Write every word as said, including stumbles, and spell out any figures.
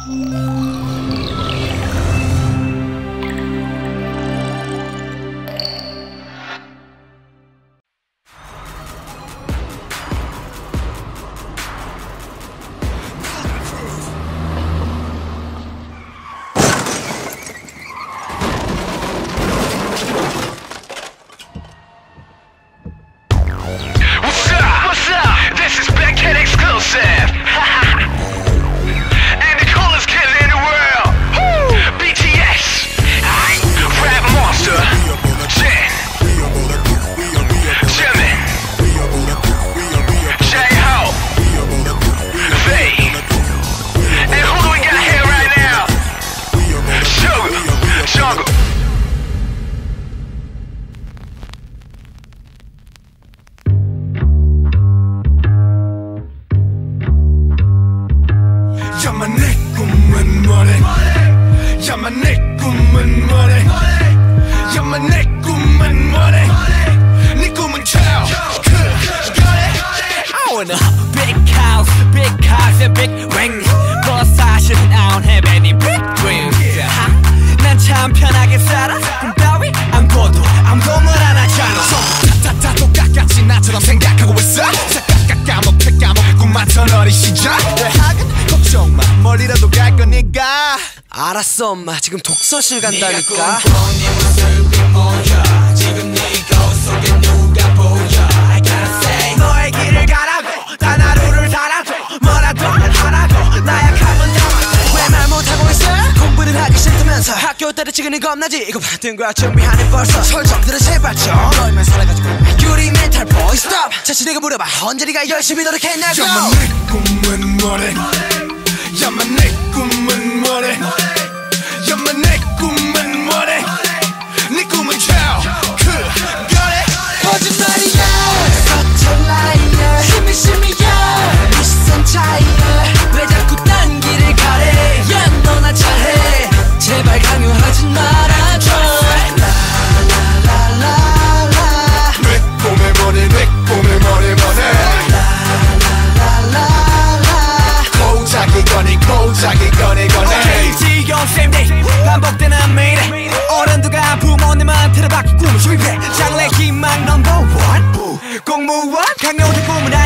And the coolest kid in the world, woo! B T S, rap monster, Jin, Jimin, J-Ho, they. And who do we got here right now? Sugar, Jungle. 야마 내 꿈은 뭐래 야마 내 꿈은 뭐래 야마 내 꿈은 뭐래 네 꿈은 child I want a big house, big cars and big rings But 사실은 I don't have any big dreams 난 참 편하게 살아 꿈 따위 안 꿔도 아무도 말 안 하잖아 다 똑같이 나처럼 생각하고 있어 새까-까-까맣게 까먹을 꿈만던 어린 시절 외학은 걱정 마 멀리라도 갈 거니까 알았어 엄마 지금 독서실 간다니까 지금 네 거울 속에 누가 보여 I gotta say 너의 길을 가라고 단 하루를 살아도 뭐라도 하라고 나약함은 왜 말 못하고 있어? 공부를 하기 싫다면서 학교 때려치기는 겁나지 이거 받은 거야 준비하네 벌써 설정들은 제발 좀 너희만 살아가지고 유리멘탈 boy stop 자신에게 물어봐 언제 네가 열심히 노력했냐고 야마 내 꿈은 뭐래 야마 내 꿈은 뭐래 야마 내 꿈은 뭐래 네 꿈은 child 그거래 거짓말이야 거짓말이야 심이심이야 위선자야 왜 자꾸 딴 길을 가래 야 너나 잘해 제발 강요하진 말아줘 라라라라라 내 꿈에 뭐래 내 꿈에 뭐래 뭐래 라라라라라 고작이 거니 고작이 거니 거니 오케이 지겨운 same day 반복되는 매일 어른들과 부모님한테 바뀐 꿈을 수입해 장래 희망 넘버 원 공무원 강요된 꿈을